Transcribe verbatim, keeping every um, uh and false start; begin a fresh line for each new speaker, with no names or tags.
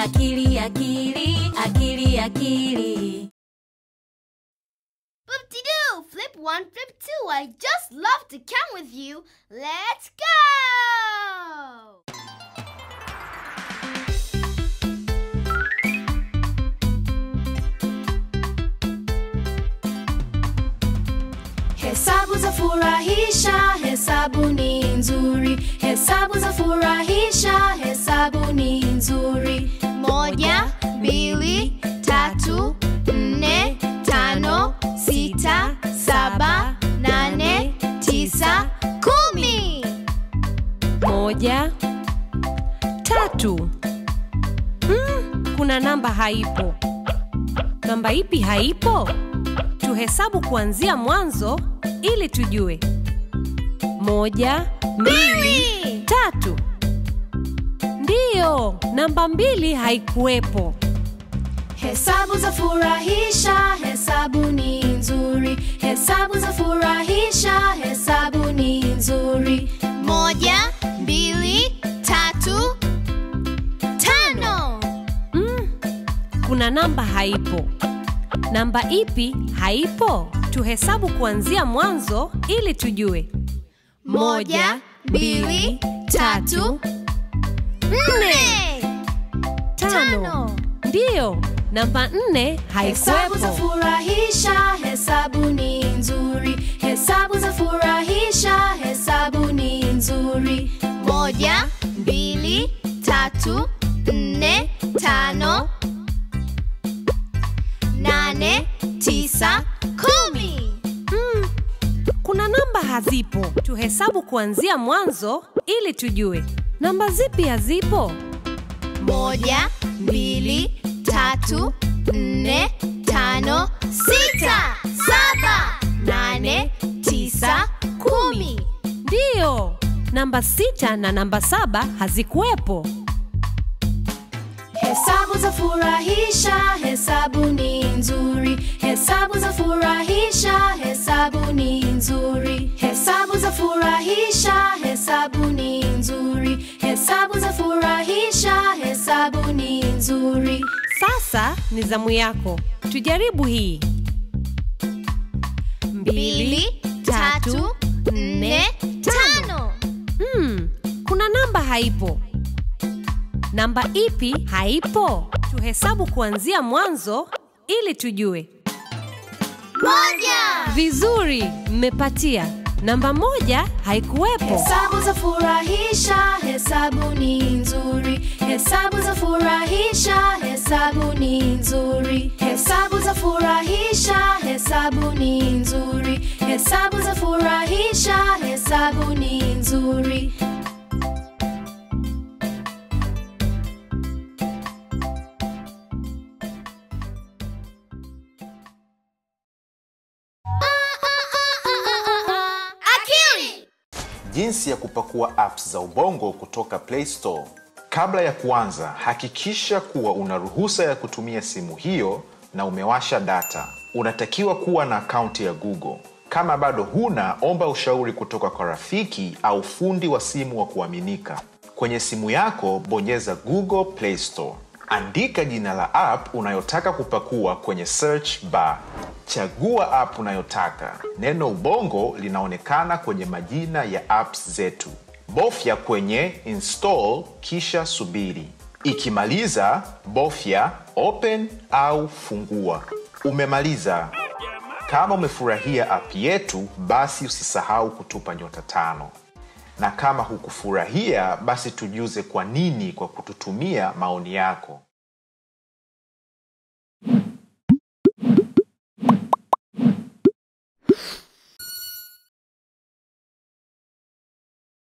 akili, akili, akili, akili.
Boop-de-doo! Flip one, flip two. I just love to count with you. Let's go!
Hesabu za furahisha, hesabu ni nzuri. Hesabu za furahisha, hesabu ni nzuri.
Moja, mbili, tatu, nne, tano, sita, saba, nane, tisa, kumi.
Moja, tatu. Hmm, kuna namba haipo. Namba ipi haipo? Tuhesabu kuanzia mwanzo ili tujue. Moja, mbili, tatu. Ndiyo, namba mbili haikuwepo.
Hesabu za furahisha, hesabu ni nzuri. Hesabu za furahisha, hesabu ni nzuri.
Moja, mbili, tatu, tano.
Mm, kuna namba haipo. Namba ipi haipo? Tuhesabu kuanzia mwanzo ili tujue.
Moja, mbili, tatu, nne,
tano. Ndiyo, namba nne
Hesabu za
haikuwepo.
furahisha, hesabu ni nzuri. Hesabu za furahisha, hesabu ni nzuri.
Moja, mbili, tatu, nne, tano, nane, tisa, kumi.
Hmm, kuna namba hazipo. Tuhesabu kuanzia mwanzo ili tujue. Namba zipi hazipo?
Moja, mbili, tatu, nne, tano, sita, saba, nane, tisa, kumi.
Ndiyo, namba sita na namba saba hazikuwepo.
Hesabu za furahisha, hesabu ni nzuri. Hesabu za furahisha, hesabu ni nzuri. Hesabu za furahisha, hesabu ni nzuri. Hesabu za furahisha, hesabu ni nzuri.
Sasa ni zamu yako. Tujaribu hii.
Mbili, tatu, nne, tano.
Hmm, kuna namba haipo. Namba ipi haipo? Tuhesabu kuanzia mwanzo ili tujue.
Moja.
Vizuri, mmepatia. Namba moja haikuwepo.
Hesabu za furahisha, hesabu ni nzuri. Hesabu za furahisha, hesabu ni nzuri. Hesabu za furahisha, hesabu ni nzuri. Hesabu za furahisha, hesabu ni nzuri.
Akili.
Jinsi ya kupakua apps za Ubongo kutoka Play Store. Kabla ya kuanza, hakikisha kuwa una ruhusa ya kutumia simu hiyo na umewasha data. Unatakiwa kuwa na akaunti ya Google. Kama bado huna, omba ushauri kutoka kwa rafiki au fundi wa simu wa kuaminika. Kwenye simu yako, bonyeza Google Play Store. Andika jina la app unayotaka kupakua kwenye search bar. Chagua app unayotaka. Neno Ubongo linaonekana kwenye majina ya apps zetu. Bofya kwenye install kisha subiri. Ikimaliza, bofya open au fungua. Umemaliza. Kama umefurahia app yetu, basi usisahau kutupa nyota tano. Na kama hukufurahia, basi tujuze kwa nini kwa kututumia maoni yako.